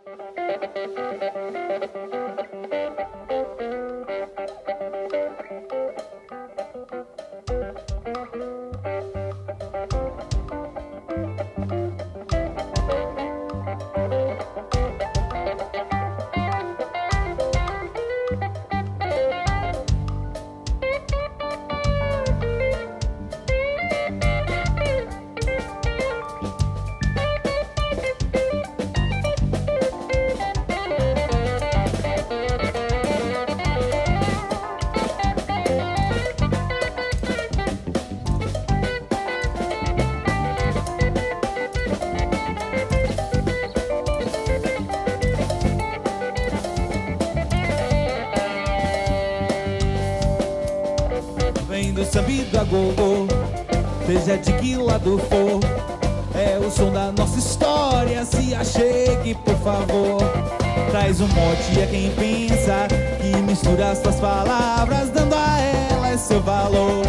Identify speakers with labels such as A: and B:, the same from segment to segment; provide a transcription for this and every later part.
A: Do samba e do agogô, seja de que lado for, é o som da nossa história. Se achegue, por favor. Traz um mote a quem pensa, que mistura as suas palavras, dando a elas seu valor.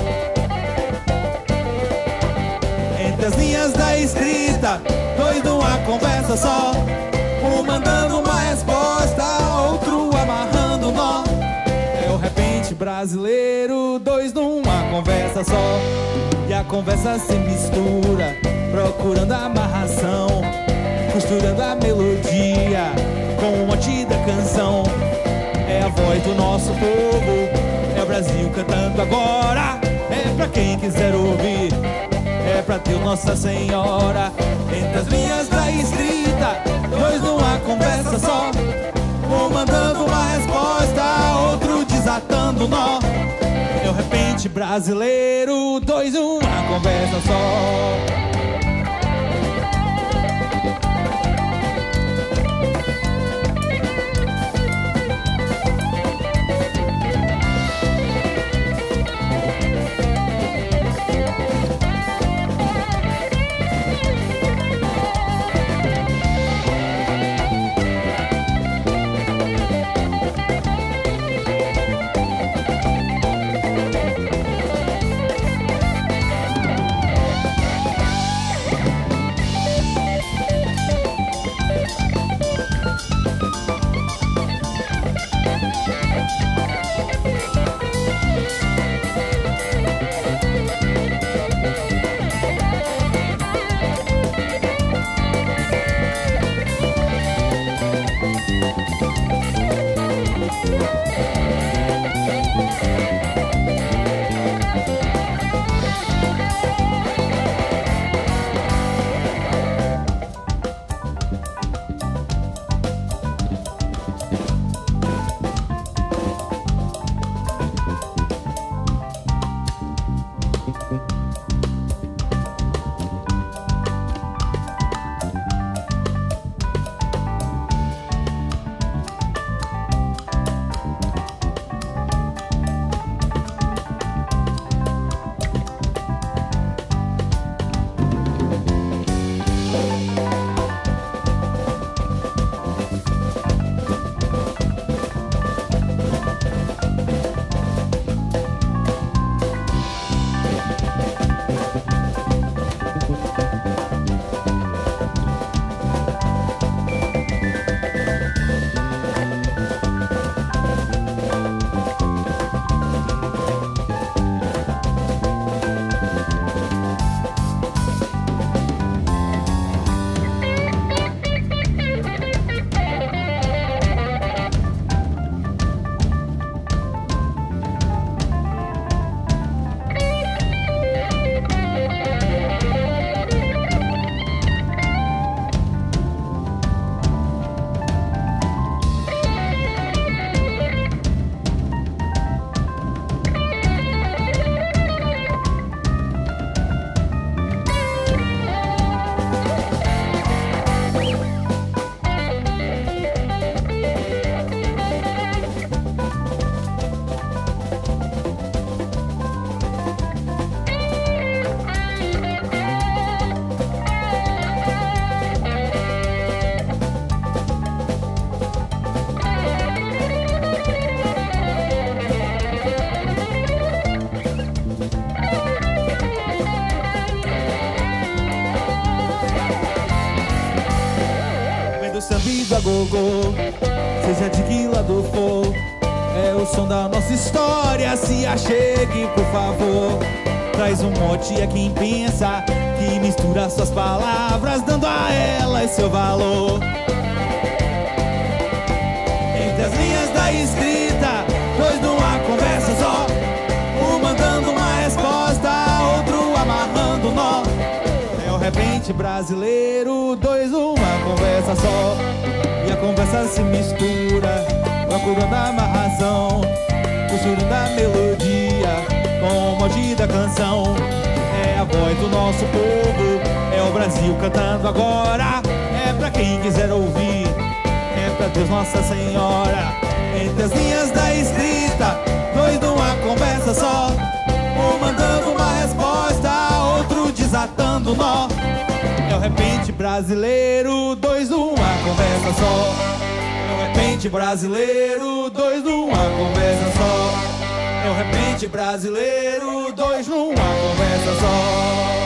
A: Entre as linhas da escrita, dois numa conversa só, um mandando uma resposta, outro amarrando um nó. É o repente brasileiro, dois numa conversa só. E a conversa se mistura, procurando a amarração, costurando a melodia com o mote da canção. É a voz do nosso povo, é o Brasil cantando agora. É pra quem quiser ouvir, é pra Deus Nossa Senhora. Entre as linhas da escrita, dois numa conversa só, um mandando uma resposta, outro desatando o nó. É o repente brasileiro, dois uma conversa só. a gogô, seja de que lado for. É o som da nossa história, se achegue por favor. Traz um mote a quem pensa, que mistura suas palavras, dando a elas seu valor. Entre as linhas da escrita, dois numa conversa só, um mandando uma resposta, outro amarrando nó. É o repente brasileiro, dois numa conversa só, e a conversa se mistura, procurando a amarração, costurando a melodia com o mote da canção. É a voz do nosso povo, é o Brasil cantando agora. É pra quem quiser ouvir, é pra Deus Nossa Senhora. Entre as linhas da escrita, dois numa conversa só, um mandando uma resposta, outro desatando nó. É o repente brasileiro, dois numa conversa só. É o repente brasileiro, dois numa conversa só. É o repente brasileiro, dois numa conversa só.